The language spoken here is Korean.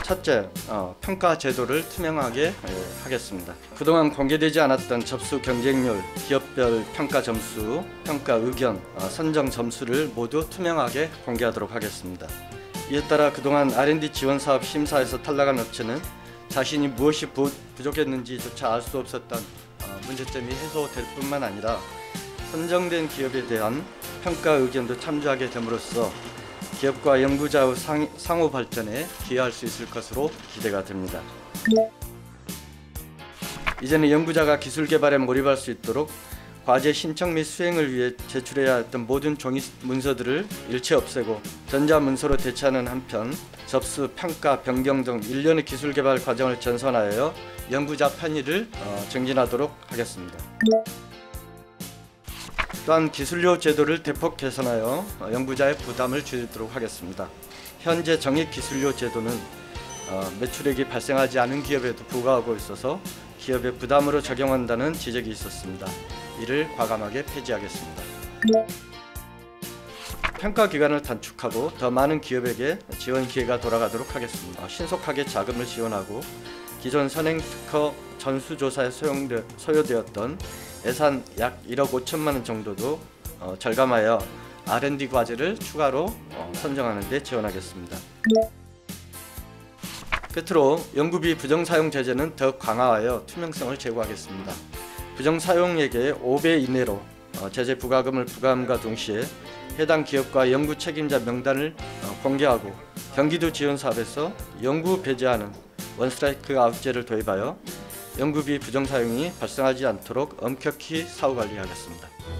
첫째, 평가 제도를 투명하게 하겠습니다. 그동안 공개되지 않았던 접수 경쟁률, 기업별 평가 점수, 평가 의견, 선정 점수를 모두 투명하게 공개하도록 하겠습니다. 이에 따라 그동안 R&D 지원 사업 심사에서 탈락한 업체는 자신이 무엇이 부족했는지조차 알 수 없었던 문제점이 해소될 뿐만 아니라 선정된 기업에 대한 평가 의견도 참조하게 됨으로써 기업과 연구자의 상호 발전에 기여할 수 있을 것으로 기대가 됩니다. 이제는 연구자가 기술 개발에 몰입할 수 있도록 과제 신청 및 수행을 위해 제출해야 했던 모든 종이 문서들을 일체 없애고 전자문서로 대체하는 한편 접수, 평가, 변경 등 일련의 기술 개발 과정을 전선하여 연구자 편의를 증진하도록 하겠습니다. 또한 기술료 제도를 대폭 개선하여 연구자의 부담을 줄이도록 하겠습니다. 현재 정액 기술료 제도는 매출액이 발생하지 않은 기업에도 부과하고 있어서 기업의 부담으로 적용한다는 지적이 있었습니다. 이를 과감하게 폐지하겠습니다. 평가 기간을 단축하고 더 많은 기업에게 지원 기회가 돌아가도록 하겠습니다. 신속하게 자금을 지원하고 기존 선행 특허 전수조사에 소요되었던 예산 약 1억 5천만 원 정도도 절감하여 R&D 과제를 추가로 선정하는 데 지원하겠습니다. 끝으로 연구비 부정사용 제재는 더 강화하여 투명성을 제고하겠습니다. 부정사용액의 5배 이내로 제재 부과금을 부과함과 동시에 해당 기업과 연구 책임자 명단을 공개하고 경기도 지원 사업에서 연구 배제하는 원스트라이크 아웃제를 도입하여 연구비 부정사용이 발생하지 않도록 엄격히 사후관리하겠습니다.